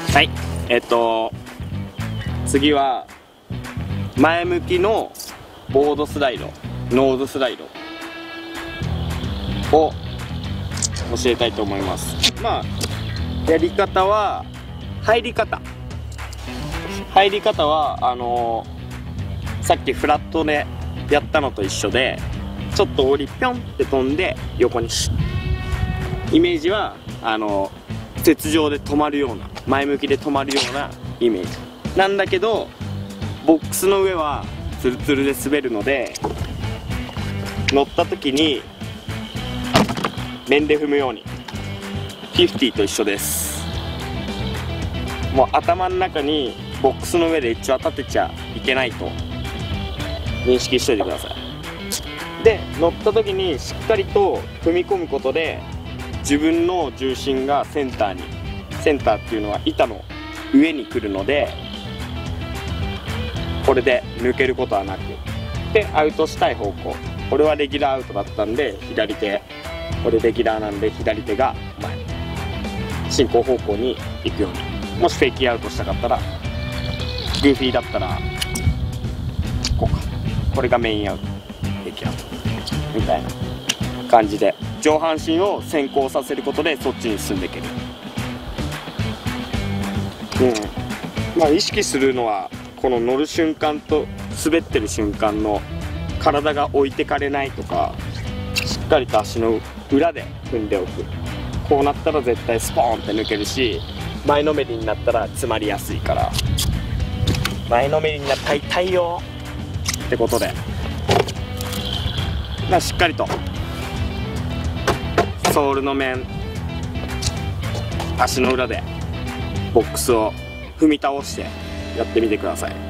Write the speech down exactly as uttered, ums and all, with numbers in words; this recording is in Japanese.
はい、えっと次は前向きのボードスライド、ノーズスライドを教えたいと思います。まあやり方は、入り方入り方はあのー、さっきフラットでやったのと一緒で、ちょっと折りぴょんって飛んで横にシュッ、イメージはあのー、雪上で止まるような、前向きで止まるようなイメージなんだけど、ボックスの上はツルツルで滑るので、乗った時に面で踏むように、フィフティと一緒です。もう頭の中にボックスの上で一応立てちゃいけないと認識しといてください。で、乗った時にしっかりと踏み込むことで、自分の重心がセンターに、センターっていうのは板の上に来るので、これで抜けることはなく、でアウトしたい方向、これはレギュラーアウトだったんで左手、これレギュラーなんで左手が前、進行方向に行くように。もしフェイキーアウトしたかったら、グーフィーだったらこうか、これがメインアウト、フェイキーアウトみたいな感じで上半身を先行させることでそっちに進んでいける。うんまあ意識するのは、この乗る瞬間と滑ってる瞬間の体が置いてかれないとか、しっかりと足の裏で踏んでおく。こうなったら絶対スポーンって抜けるし、前のめりになったら詰まりやすいから、前のめりになったら痛いよってことで、まあしっかりとソールの面、足の裏でボックスを踏み倒してやってみてください。